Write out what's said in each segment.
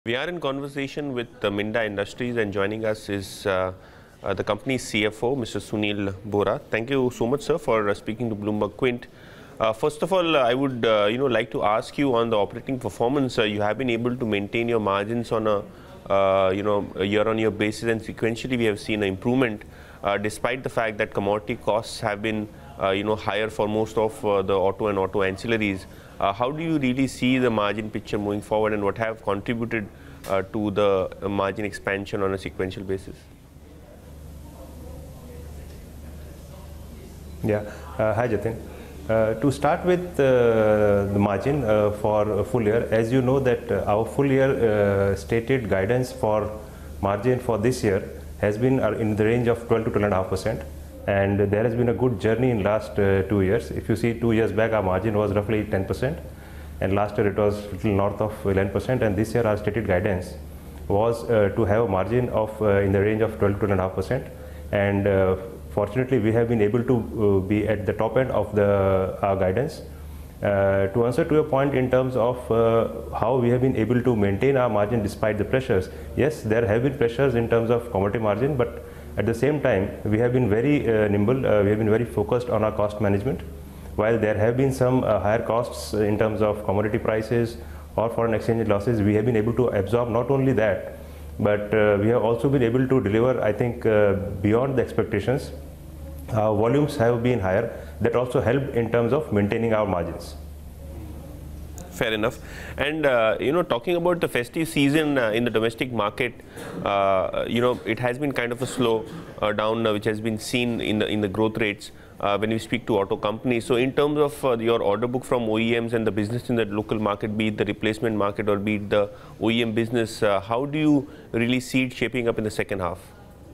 We are in conversation with Minda Industries, and joining us is the company's CFO, Mr. Sunil Bora. Thank you so much, sir, for speaking to Bloomberg Quint. First of all, I would like to ask you on the operating performance. You have been able to maintain your margins on a year-on-year basis, and sequentially we have seen an improvement despite the fact that commodity costs have been higher for most of the auto and auto ancillaries. How do you really see the margin picture moving forward, and what have contributed to the margin expansion on a sequential basis? Yeah, hi Jatin. To start with the margin for full year, as you know that our full year stated guidance for margin for this year has been in the range of 12 to 12.5%. And there has been a good journey in last 2 years. If you see 2 years back, our margin was roughly 10%, and last year it was a little north of 11%, and this year our stated guidance was to have a margin of in the range of 12 to 12.5%. And fortunately, we have been able to be at the top end of our guidance. To answer to your point in terms of how we have been able to maintain our margin despite the pressures, yes, there have been pressures in terms of commodity margin, but at the same time, we have been very nimble, we have been very focused on our cost management. While there have been some higher costs in terms of commodity prices or foreign exchange losses, we have been able to absorb not only that, but we have also been able to deliver, I think, beyond the expectations. Our volumes have been higher. That also helped in terms of maintaining our margins. Fair enough. And talking about the festive season in the domestic market, it has been kind of a slow down which has been seen in the growth rates when we speak to auto companies. So in terms of your order book from OEMs and the business in the local market, be it the replacement market or be it the OEM business, how do you really see it shaping up in the second half?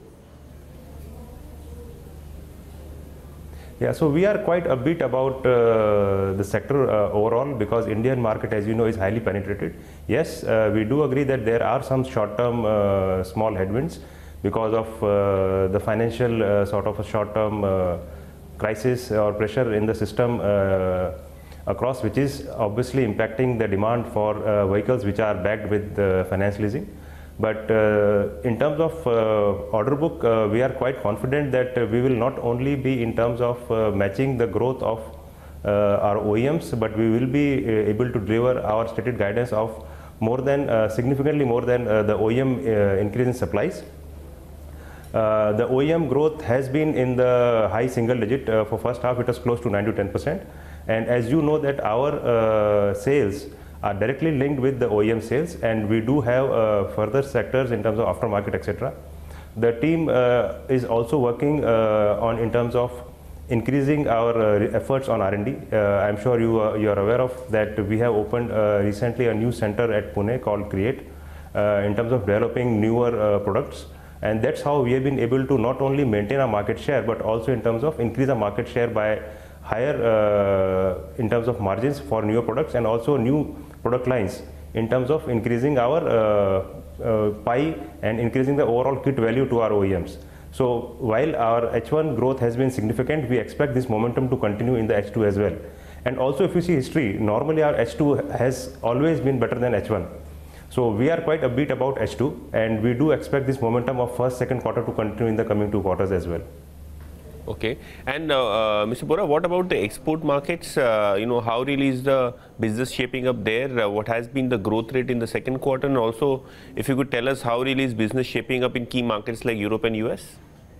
Yeah, so we are quite upbeat about the sector overall, because Indian market, as you know, is highly penetrated. Yes, we do agree that there are some short-term small headwinds because of the financial sort of a short-term crisis or pressure in the system across, which is obviously impacting the demand for vehicles which are backed with finance leasing. But in terms of order book, we are quite confident that we will not only be in terms of matching the growth of our OEMs, but we will be able to deliver our stated guidance of more than significantly more than the OEM increase in supplies. The OEM growth has been in the high single digit. For first half, it was close to 9 to 10%. And as you know that our sales are directly linked with the OEM sales, and we do have further sectors in terms of aftermarket, etc. The team is also working on in terms of increasing our efforts on R&D. I'm sure you are aware of that we have opened recently a new center at Pune called Create in terms of developing newer products, and that's how we have been able to not only maintain our market share, but also in terms of increase our market share by higher in terms of margins for newer products, and also new product lines in terms of increasing our pie and increasing the overall kit value to our OEMs. So while our H1 growth has been significant, we expect this momentum to continue in the H2 as well. And also, if you see history, normally our H2 has always been better than H1. So we are quite upbeat about H2, and we do expect this momentum of first, second quarter to continue in the coming 2 quarters as well. Okay. And Mr. Bora, what about the export markets? How really is the business shaping up there? What has been the growth rate in the second quarter? And also, if you could tell us how really is business shaping up in key markets like Europe and US?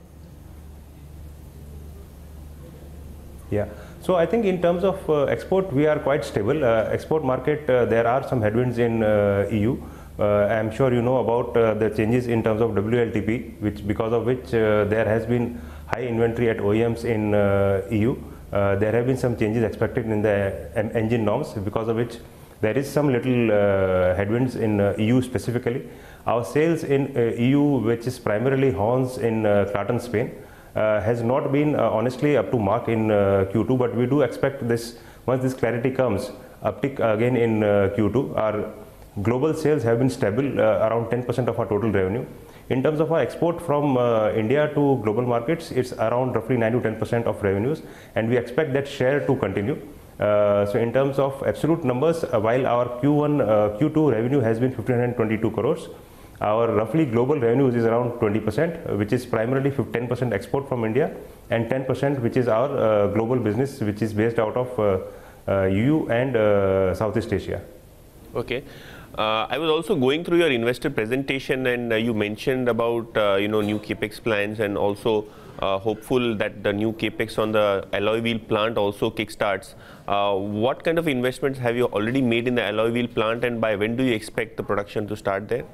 Yeah. So I think in terms of export, we are quite stable. Export market, there are some headwinds in EU. I'm sure you know about the changes in terms of WLTP, because of which there has been high inventory at OEMs in EU. There have been some changes expected in the engine norms, because of which there is some little headwinds in EU specifically. Our sales in EU, which is primarily horns in Clarton, Spain, has not been honestly up to mark in Q2, but we do expect this, once this clarity comes, uptick again in Q2. Our global sales have been stable, around 10% of our total revenue. In terms of our export from India to global markets, it's around roughly 9 to 10% of revenues, and we expect that share to continue. So in terms of absolute numbers, while our Q2 revenue has been 1,522 crores, our roughly global revenues is around 20%, which is primarily 10% export from India and 10% which is our global business, which is based out of EU and Southeast Asia. Okay. I was also going through your investor presentation, and you mentioned about new capex plans, and also hopeful that the new capex on the alloy wheel plant also kickstarts. What kind of investments have you already made in the alloy wheel plant, and by when do you expect the production to start there?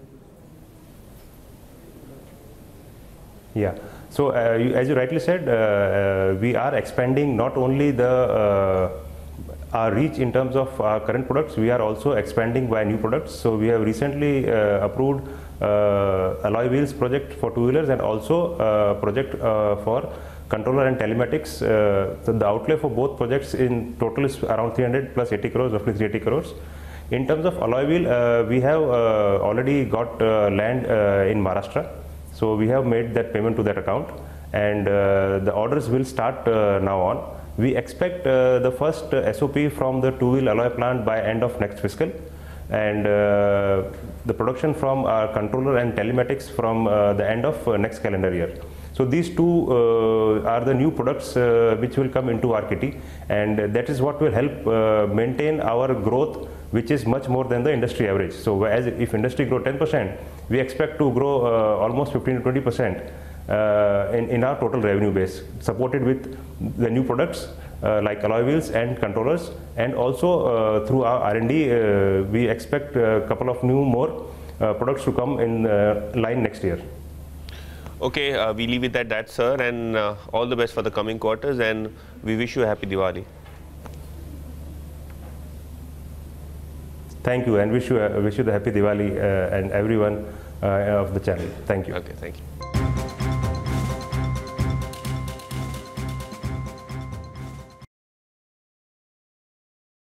Yeah. So as you rightly said, we are expanding not only our reach in terms of our current products, we are also expanding by new products. So we have recently approved alloy wheels project for two-wheelers and also project for controller and telematics. So the outlay for both projects in total is around 300 plus 80 crores, roughly 380 crores. In terms of alloy wheel, we have already got land in Maharashtra. So we have made that payment to that account, and the orders will start now on. We expect the first SOP from the two-wheel alloy plant by end of next fiscal, and the production from our controller and telematics from the end of next calendar year. So these two are the new products which will come into our kitty, and that is what will help maintain our growth, which is much more than the industry average. So as if industry grow 10%, we expect to grow almost 15 to 20% in our total revenue base, supported with the new products like alloy wheels and controllers, and also through our R&D, we expect a couple of more products to come in line next year. Okay, we leave it at that, sir, and all the best for the coming quarters, and we wish you a happy Diwali. Thank you, and wish you the happy Diwali and everyone of the channel. Thank you. Okay, thank you.